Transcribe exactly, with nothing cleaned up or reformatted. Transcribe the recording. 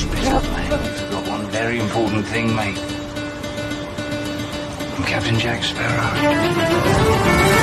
split up, man. You forgot one very important thing, mate. I'm Captain Jack Sparrow.